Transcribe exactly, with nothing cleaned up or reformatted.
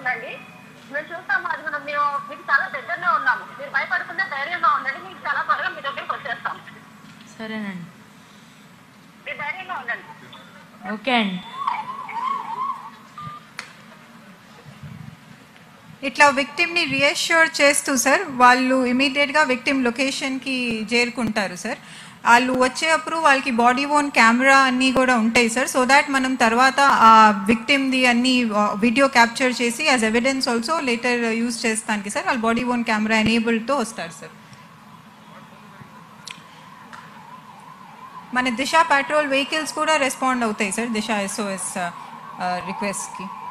ఉండండి, మేము చూస్తాము. అది మనం మేము మీకు చాలా దగ్గరలో ఉన్నాము, మీరు భయపడకుండా ధైర్యంగా ఉండండి, మీకు చాలా త్వరగా మీ దగ్గరికి వచ్చేస్తాం. సరేనండి, మీరు ధైర్యంగా ఉండండి. ఓకే అండి. ఇట్లా విక్టిమ్ని రీఅష్యూర్ చేస్తూ సార్ వాళ్ళు ఇమీడియట్గా విక్టిమ్ లొకేషన్కి చేరుకుంటారు సార్. వాళ్ళు వచ్చేటప్పుడు వాళ్ళకి బాడీ ఓన్ కెమెరా అన్నీ కూడా ఉంటాయి సార్. సో దాట్ మనం తర్వాత ఆ విక్టిమ్ది అన్ని వీడియో క్యాప్చర్ చేసి as evidence also later use చేస్తానికి సార్ వాళ్ళు బాడీ ఓన్ కెమెరా ఎనేబుల్డ్తో వస్తారు సార్. మన దిశ పెట్రోల్ వెహికల్స్ కూడా రెస్పాండ్ అవుతాయి సార్ దిశ ఎస్ఓఎస్ రిక్వెస్ట్కి.